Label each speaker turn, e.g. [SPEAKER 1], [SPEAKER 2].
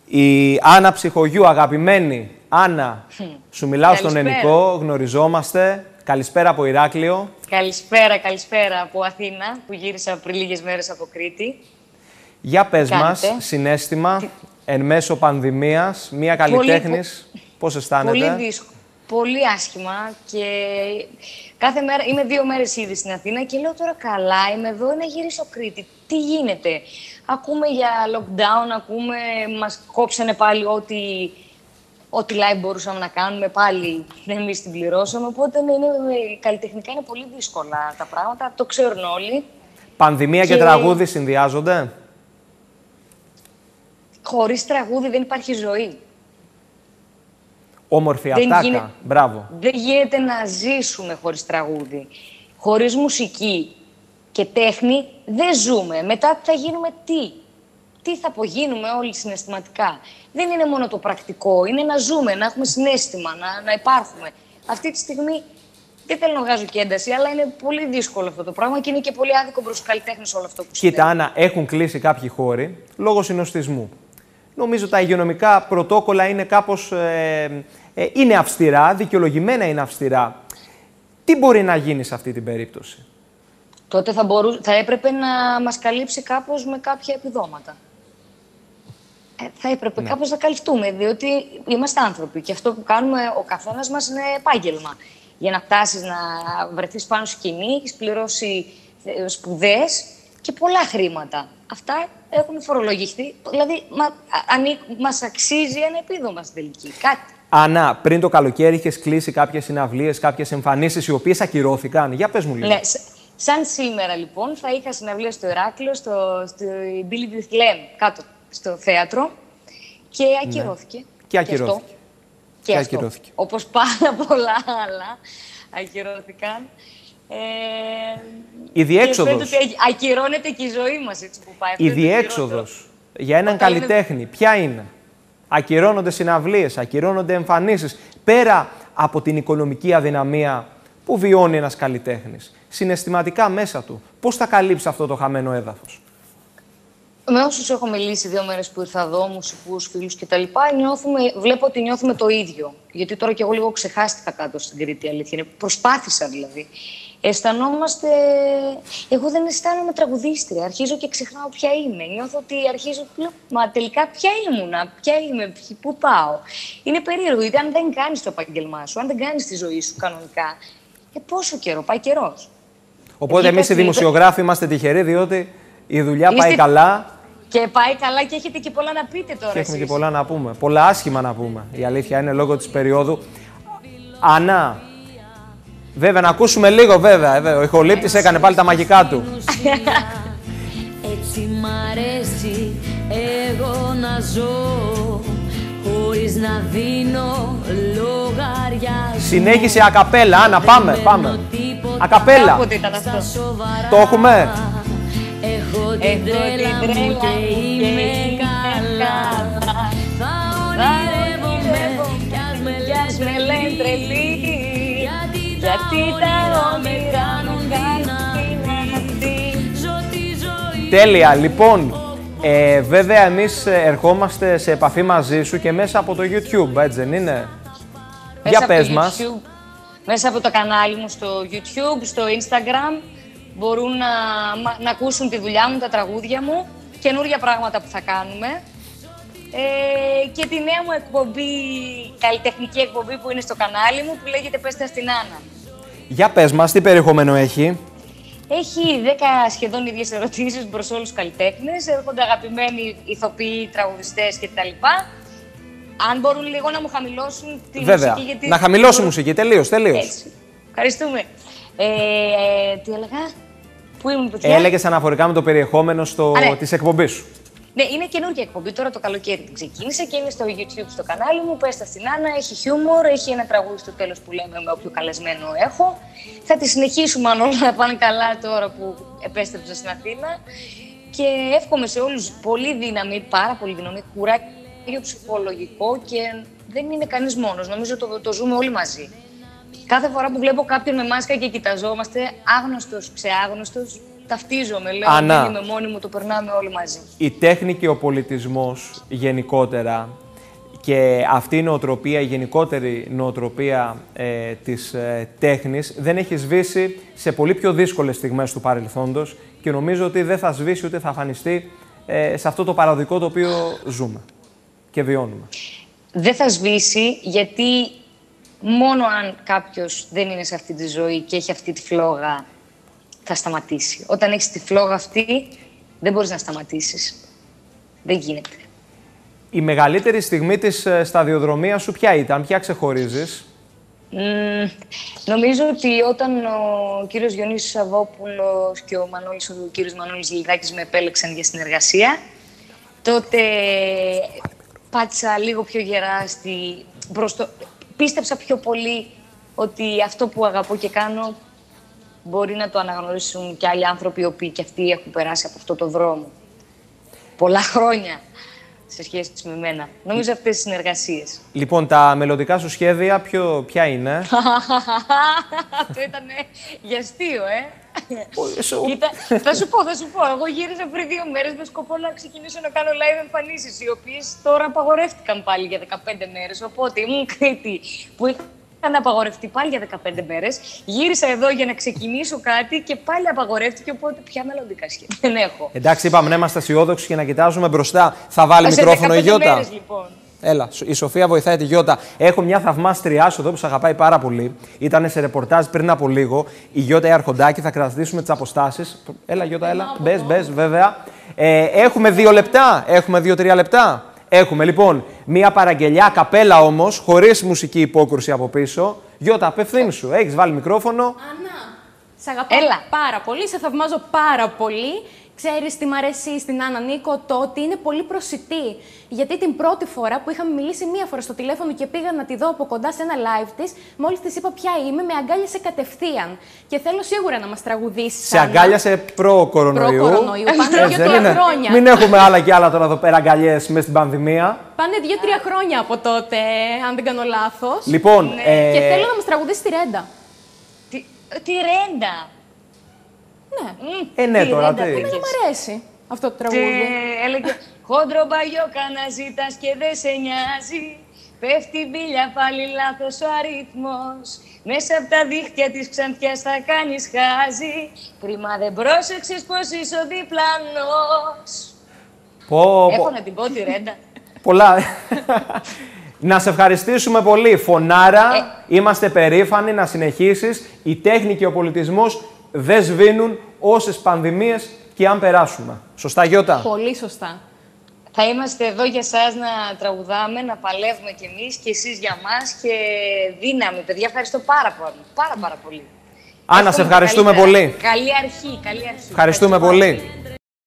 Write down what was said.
[SPEAKER 1] Η Άννα Ψυχογιού, αγαπημένη Άννα, σου μιλάω στον ελληνικό, γνωριζόμαστε. Καλησπέρα από Ηράκλειο.
[SPEAKER 2] Καλησπέρα από Αθήνα, που γύρισα πριν λίγες μέρες από Κρήτη.
[SPEAKER 1] Για πες μας, συναίσθημα, εν μέσω πανδημίας, μία καλλιτέχνης, πώς αισθάνεται?
[SPEAKER 2] Πολύ δύσκολο. Πολύ άσχημα και κάθε μέρα, είμαι 2 μέρες ήδη στην Αθήνα και λέω τώρα καλά, είμαι εδώ να γυρίσω Κρήτη. Τι γίνεται? Ακούμε για lockdown, μας κόψανε πάλι ό,τι live μπορούσαμε να κάνουμε, πάλι εμείς την πληρώσαμε, οπότε καλλιτεχνικά είναι πολύ δύσκολα τα πράγματα, το ξέρουν όλοι.
[SPEAKER 1] Πανδημία και τραγούδι συνδυάζονται?
[SPEAKER 2] Χωρίς τραγούδι δεν υπάρχει ζωή.
[SPEAKER 1] Όμορφη ατάκα. Μπράβο.
[SPEAKER 2] Δεν γίνεται να ζήσουμε χωρίς τραγούδι. Χωρίς μουσική και τέχνη δεν ζούμε. Μετά θα γίνουμε τι? Τι θα απογίνουμε όλοι συναισθηματικά? Δεν είναι μόνο το πρακτικό, είναι να ζούμε, να έχουμε συναίσθημα, να υπάρχουμε. Αυτή τη στιγμή δεν θέλω να βγάζω και ένταση, αλλά είναι πολύ δύσκολο αυτό το πράγμα και είναι και πολύ άδικο προς τους καλλιτέχνες όλο αυτό που συμβαίνει.
[SPEAKER 1] Κοίτα, Άννα, έχουν κλείσει κάποιοι χώροι λόγω συνοστισμού. Νομίζω τα υγειονομικά πρωτόκολλα είναι κάπως είναι αυστηρά, δικαιολογημένα είναι αυστηρά. Τι μπορεί να γίνει σε αυτή την περίπτωση?
[SPEAKER 2] Τότε θα έπρεπε να μας καλύψει κάπως με κάποια επιδόματα. Θα έπρεπε κάπως να καλυφτούμε, διότι είμαστε άνθρωποι και αυτό που κάνουμε ο καθένας μας είναι επάγγελμα. Για να φτάσεις να βρεθείς πάνω σκηνή, έχεις πληρώσει σπουδές και πολλά χρήματα. Αυτά έχουν φορολογηθεί, δηλαδή μας αξίζει ένα επίδομα στην τελική, κάτι.
[SPEAKER 1] Άννα, πριν το καλοκαίρι είχες κλείσει κάποιες συναυλίες, κάποιες εμφανίσεις οι οποίες ακυρώθηκαν. Για πες μου λίγο.
[SPEAKER 2] Ναι, σαν σήμερα λοιπόν θα είχα συναυλία στο Ηράκλειο, στο Billy Bethlehem, κάτω στο θέατρο και ακυρώθηκε.
[SPEAKER 1] Ναι. Και ακυρώθηκε.
[SPEAKER 2] Και ακυρώθηκε. Όπως πάρα πολλά άλλα ακυρώθηκαν.
[SPEAKER 1] Η διέξοδος.
[SPEAKER 2] Και ότι ακυρώνεται και η ζωή μας έτσι που πάει.
[SPEAKER 1] Η διέξοδος για έναν καλλιτέχνη ποια είναι? Ακυρώνονται συναυλίες, ακυρώνονται εμφανίσεις. Πέρα από την οικονομική αδυναμία που βιώνει ένας καλλιτέχνης, συναισθηματικά μέσα του, πώς θα καλύψει αυτό το χαμένο έδαφος?
[SPEAKER 2] Με όσους έχω μιλήσει 2 μέρες που ήρθα εδώ, μουσικούς, φίλους κτλ., βλέπω ότι νιώθουμε το ίδιο. Γιατί τώρα κι εγώ λίγο ξεχάστηκα κάτω στην Κρήτη, αλήθεια είναι. Προσπάθησα δηλαδή. Αισθανόμαστε. Εγώ δεν αισθάνομαι τραγουδίστρια. Αρχίζω και ξεχνάω ποια είμαι. Νιώθω ότι αρχίζω. Μα τελικά ποια ήμουνα, ποια είμαι, πού πάω. Είναι περίεργο, γιατί αν δεν κάνεις το επάγγελμά σου, αν δεν κάνεις τη ζωή σου κανονικά, πόσο καιρό, πάει καιρός.
[SPEAKER 1] Οπότε εμείς οι δημοσιογράφοι είμαστε τυχεροί, διότι η δουλειά πάει καλά.
[SPEAKER 2] Και πάει καλά και έχετε και πολλά να πείτε τώρα.
[SPEAKER 1] Και έχουμε και πολλά να πούμε. Πολλά άσχημα να πούμε. Η αλήθεια είναι λόγω της περίοδου. Άννα, βέβαια να ακούσουμε λίγο βέβαια. Ο ηχολήπτης έκανε πάλι τα μαγικά του.
[SPEAKER 3] Έτσι μ' αρέσει εγώ να ζω χωρίς να δίνω λογαριασμό.
[SPEAKER 1] Συνέχισε ακαπέλα, Άννα, πάμε. Ακαπέλα. Το έχουμε.
[SPEAKER 3] Έχω την τρέλα μου και είμαι καλά. Θα ονειρεύομαι κι ας με λένε τρελή, γιατί τα όνειρα κάνουν δυνατή. Ζω τη ζωή.
[SPEAKER 1] Τέλεια, λοιπόν. Βέβαια εμείς ερχόμαστε σε επαφή μαζί σου και μέσα από το YouTube, έτσι δεν είναι? Για πες μας.
[SPEAKER 2] Μέσα από το κανάλι μου στο YouTube, στο Instagram, μπορούν να ακούσουν τη δουλειά μου, τα τραγούδια μου, καινούργια πράγματα που θα κάνουμε και τη νέα μου εκπομπή, καλλιτεχνική εκπομπή που είναι στο κανάλι μου, που λέγεται «Πες τα στην Άννα». Για
[SPEAKER 1] πες μας, τι περιεχόμενο έχει?
[SPEAKER 2] Έχει 10 σχεδόν ίδιες ερωτήσεις προς όλους τους καλλιτέχνες, έρχονται αγαπημένοι ηθοποιοί, τραγουδιστές κτλ. Αν μπορούν λίγο να μου χαμηλώσουν τη μουσική, γιατί...
[SPEAKER 1] να χαμηλώσει μουσική, τελείως.
[SPEAKER 2] Έτσι. Ευχαριστούμε. Τι έλεγα? Πού ήμουν, παιδιά?
[SPEAKER 1] Έλεγες αναφορικά με το περιεχόμενο της εκπομπής σου.
[SPEAKER 2] Ναι, είναι καινούργια εκπομπή. Τώρα το καλοκαίρι την ξεκίνησε και είναι στο YouTube στο κανάλι μου. Πες τα στην Άννα. Έχει χιούμορ, έχει ένα τραγούδι στο τέλος που λέμε με όποιο καλεσμένο έχω. Θα τη συνεχίσουμε αν όλα πάνε καλά τώρα που επέστρεψα στην Αθήνα. Και εύχομαι σε όλους πολύ δύναμη, πάρα πολύ δύναμη, κουράγιο ψυχολογικό και δεν είναι κανείς μόνος. Νομίζω το ζούμε όλοι μαζί. Κάθε φορά που βλέπω κάποιον με μάσκα και κοιταζόμαστε, άγνωστος, ξεάγνωστος, ταυτίζομαι. Λέω,
[SPEAKER 1] Ανά,
[SPEAKER 2] δεν είμαι μόνη μου, το περνάμε όλοι μαζί.
[SPEAKER 1] η τέχνη και ο πολιτισμός γενικότερα και αυτή η νοοτροπία, η γενικότερη νοοτροπία της τέχνης δεν έχει σβήσει σε πολύ πιο δύσκολες στιγμές του παρελθόντος και νομίζω ότι δεν θα σβήσει ούτε θα αφανιστεί σε αυτό το παραδικό το οποίο ζούμε και βιώνουμε. Δεν
[SPEAKER 2] θα σβήσει γιατί μόνο αν κάποιος δεν είναι σε αυτή τη ζωή και έχει αυτή τη φλόγα θα σταματήσει. Όταν έχεις τη φλόγα αυτή δεν μπορείς να σταματήσεις. Δεν γίνεται.
[SPEAKER 1] Η μεγαλύτερη στιγμή της σταδιοδρομίας σου ποια ήταν, ποια ξεχωρίζεις?
[SPEAKER 2] Νομίζω ότι όταν ο κύριος Διονύσης Σαββόπουλος και ο κύριος Μανώλης Λιδάκης με επέλεξαν για συνεργασία, τότε πάτησα λίγο πιο γερά πίστεψα πιο πολύ ότι αυτό που αγαπώ και κάνω μπορεί να το αναγνωρίσουν και άλλοι άνθρωποι οι οποίοι και αυτοί έχουν περάσει από αυτό το δρόμο. Πολλά χρόνια σε σχέση με μένα. Νομίζω αυτές τις συνεργασίες.
[SPEAKER 1] Λοιπόν, τα μελλοντικά σου σχέδια ποια είναι?
[SPEAKER 2] Αυτό ήταν για αστείο, Κοίτα, θα σου πω. Εγώ γύρισα πριν 2 μέρες με σκοπό να ξεκινήσω να κάνω live εμφανίσεις, οι οποίες τώρα απαγορεύτηκαν πάλι για 15 μέρες. Οπότε ήμουν Κρήτη που είχαν απαγορευτεί πάλι για 15 μέρες. Γύρισα εδώ για να ξεκινήσω κάτι και πάλι απαγορεύτηκε. Οπότε πια μελλοντικά σχέδια δεν έχω.
[SPEAKER 1] Εντάξει, είπαμε να είμαστε αισιόδοξοι και να κοιτάζουμε μπροστά. Θα βάλει μικρόφωνο η Γιώτα?
[SPEAKER 2] Μέρες, λοιπόν.
[SPEAKER 1] Έλα, η Σοφία βοηθάει τη Γιώτα. Έχω μια θαυμάστριά σου εδώ που σε αγαπάει πάρα πολύ. Ήταν σε ρεπορτάζ πριν από λίγο. Η Γιώτα η Αρχοντάκη, θα κρατήσουμε τις αποστάσεις. Έλα, Γιώτα, έλα. Μπες, βέβαια. Έχουμε 2 λεπτά. Έχουμε 2-3 λεπτά. Έχουμε λοιπόν μια παραγγελιά, καπέλα όμως, χωρίς μουσική υπόκρουση από πίσω. Γιώτα, απευθύνσου. Έχεις βάλει μικρόφωνο.
[SPEAKER 4] Άννα, σε αγαπάω πάρα πολύ, σε θαυμάζω πάρα πολύ. Ξέρεις τι μ' αρέσει στην Άννα Νίκο, το ότι είναι πολύ προσιτή. Γιατί την πρώτη φορά που είχαμε μιλήσει μία φορά στο τηλέφωνο και πήγα να τη δω από κοντά σε ένα live της, μόλις της είπα ποια είμαι, με αγκάλιασε κατευθείαν. Και θέλω σίγουρα να μας τραγουδήσει.
[SPEAKER 1] Σε αγκάλιασε προ-κορονοϊού.
[SPEAKER 4] Προ-κορονοϊού, πάνε 2-3 χρόνια.
[SPEAKER 1] Μην έχουμε άλλα και άλλα τώρα εδώ πέρα αγκαλιές μέσα στην πανδημία.
[SPEAKER 4] Πάνε 2-3 χρόνια από τότε, αν δεν κάνω λάθος.
[SPEAKER 1] Λοιπόν.
[SPEAKER 4] Και θέλω να μας τραγουδήσει τη Ρέντα.
[SPEAKER 2] Τη Ρέντα.
[SPEAKER 4] Ναι.
[SPEAKER 1] Τώρα τι.
[SPEAKER 4] Εμένα μου αρέσει αυτό το τραγούδι.
[SPEAKER 2] Έλεγε χόντρο μπαγιόκα να ζητάς και δεν σε νοιάζει. Πέφτει μπίλια πάλι λάθος ο αριθμός. Μέσα από τα δίχτυα της Ξαντιάς θα κάνεις χάζι. Κρίμα δεν πρόσεξες πως είσαι ο διπλανός. Έχω να την πω τη Ρέντα.
[SPEAKER 1] Πολλά. Να σε ευχαριστήσουμε πολύ. Φωνάρα, είμαστε περήφανοι να συνεχίσεις. Η τέχνη και ο πολιτισμός δεν σβήνουν όσες πανδημίες και αν περάσουμε. Σωστά, Γιώτα?
[SPEAKER 4] Πολύ σωστά.
[SPEAKER 2] Θα είμαστε εδώ για εσάς να τραγουδάμε, να παλεύουμε κι εμείς και εσείς για μας και δύναμη. Παιδιά, ευχαριστώ πάρα πολύ.
[SPEAKER 1] Άννα, σε ευχαριστούμε πολύ.
[SPEAKER 2] Καλή αρχή.
[SPEAKER 1] Ευχαριστούμε πολύ.